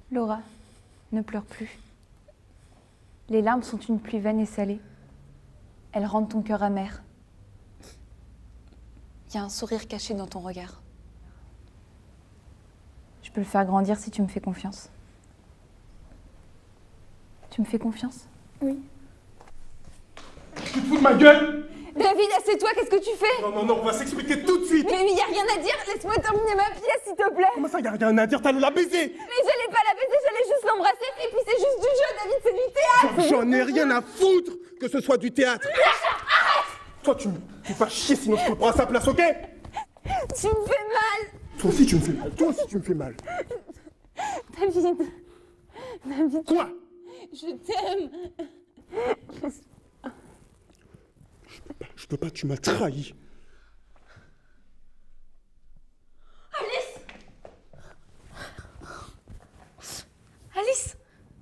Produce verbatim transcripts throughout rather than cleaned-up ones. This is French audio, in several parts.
Laura, ne pleure plus. Les larmes sont une pluie vaine et salée. Elles rendent ton cœur amer. Il y a un sourire caché dans ton regard. Je peux le faire grandir si tu me fais confiance. Tu me fais confiance? Oui. Tu te fous de ma gueule? David, assieds-toi, qu'est-ce que tu fais? Non, non, non, on va s'expliquer tout de suite. Mais il y a rien à dire, laisse-moi terminer ma pièce, s'il te plaît. Comment ça, y a rien à dire? T'allais la baiser. Mais j'allais pas la baiser, j'allais juste l'embrasser, et puis c'est juste du jeu, David, c'est du théâtre. J'en ai rien à foutre que ce soit du théâtre. Arrête. Toi, tu me fais pas chier, sinon je te prends à sa place, ok? Tu me fais mal. Toi aussi, tu me fais mal. Toi aussi, tu me fais mal. David. David. Quoi? Je t'aime. Je peux pas, je peux pas, tu m'as trahi. Alice. Alice.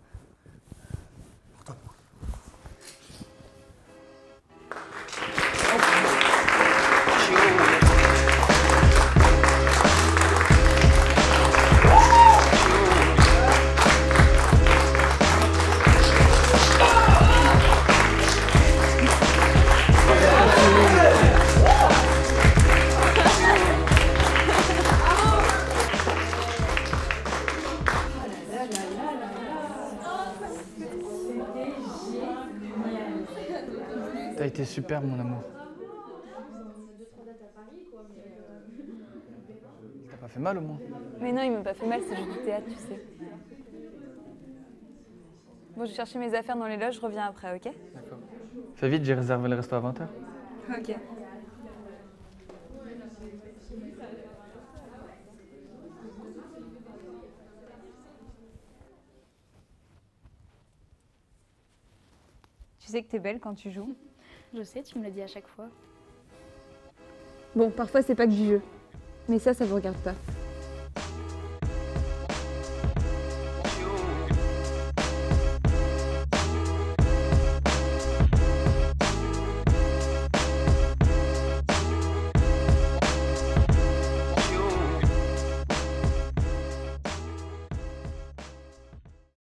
T'as été super, mon amour. T'as pas fait mal au moins? Mais non, il m'a pas fait mal, c'est juste du théâtre, tu sais. Bon, je vais chercher mes affaires dans les loges, je reviens après, ok? D'accord. Fais vite, j'ai réservé le resto à vingt heures. Ok. Tu sais que t'es belle quand tu joues? Je sais, tu me le dis à chaque fois. Bon, parfois c'est pas que du jeu. Mais ça, ça vous regarde pas.